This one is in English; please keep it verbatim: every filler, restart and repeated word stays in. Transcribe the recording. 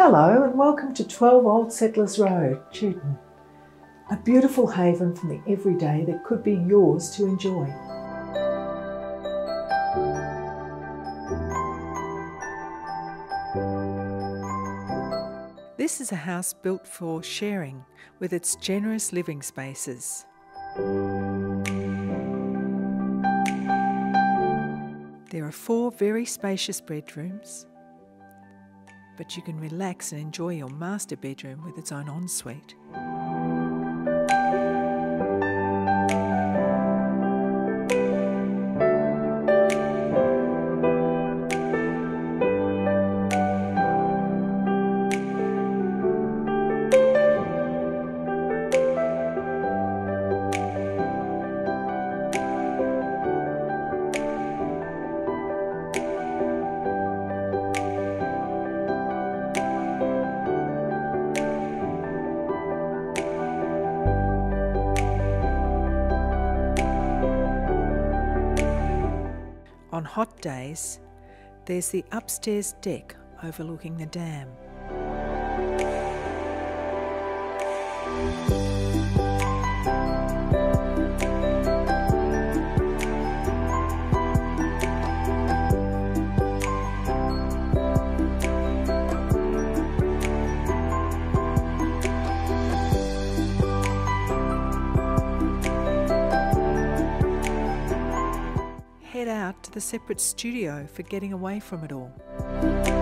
Hello and welcome to twelve Old Settlers Road, Chewton. A beautiful haven from the everyday that could be yours to enjoy. This is a house built for sharing with its generous living spaces. There are four very spacious bedrooms, but you can relax and enjoy your master bedroom with its own ensuite. On hot days, there's the upstairs deck overlooking the dam. Head out to the separate studio for getting away from it all.